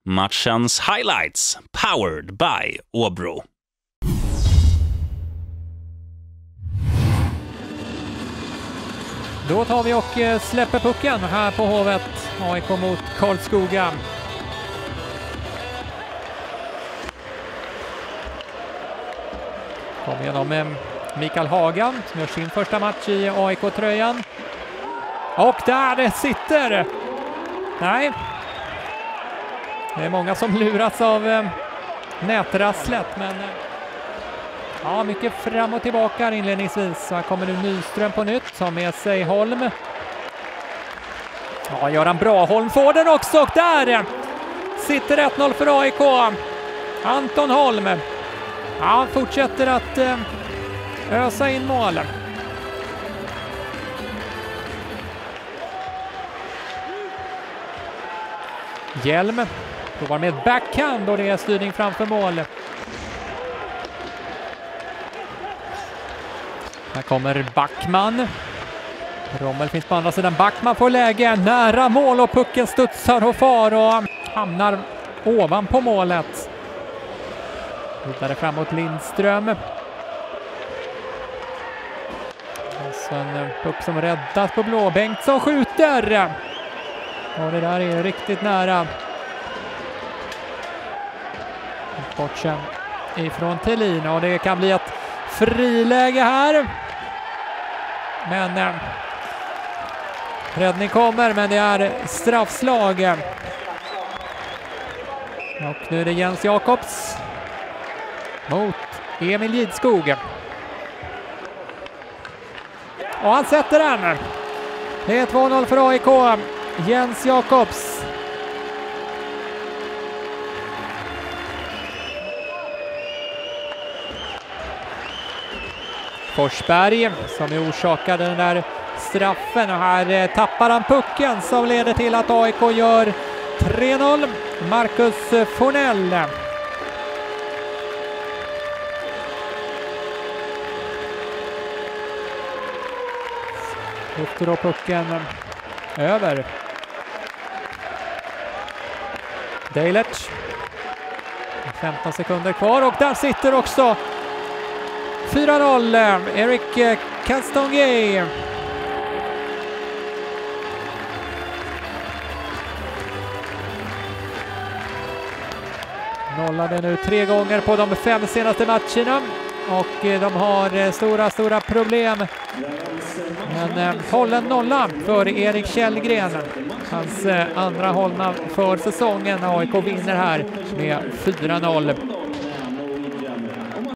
Matchens highlights, powered by Åbro. Då tar vi och släpper pucken här på Hovet. AIK mot Karlskoga. Kom igenom med Mikael Hagan som gör sin första match i AIK-tröjan. Och där sitter! Nej. Det är många som lurats av nätrasslet, men ja, mycket fram och tillbaka inledningsvis. Så här kommer nu Nyström på nytt, som med sig Holm. Ja, Göran Braholm får den också, och där sitter 1-0 för AIK. Anton Holm. Ja, fortsätter att ösa in mål. Hjelm provar med backhand och det är styrning framför mål. Här kommer Backman. Rommel finns på andra sidan. Backman får läge nära mål och pucken studsar och far och hamnar ovanpå målet. Vidare framåt Lindström. Och så en puck som räddas på blå. Bengtsson skjuter. Och det där är riktigt nära. Bort sen ifrån Thelin och det kan bli ett friläge här. Men räddning kommer, men det är straffslag. Och nu är det Jens Jakobs mot Emil Gidskog. Och han sätter den. Det är 2-0 för AIK. Jens Jakobs. Forsberg som orsakade den där straffen, och här tappar han pucken som leder till att AIK gör 3-0. Marcus Fornell. Lyfter då pucken över. Deilert. 15 sekunder kvar och där sitter också 4-0. Eric Castonguay. Nollade nu 3 gånger på de 5 senaste matcherna och de har stora problem. Men hållen nolla för Erik Källgren. Hans andra hållna för säsongen. AIK vinner här med 4-0.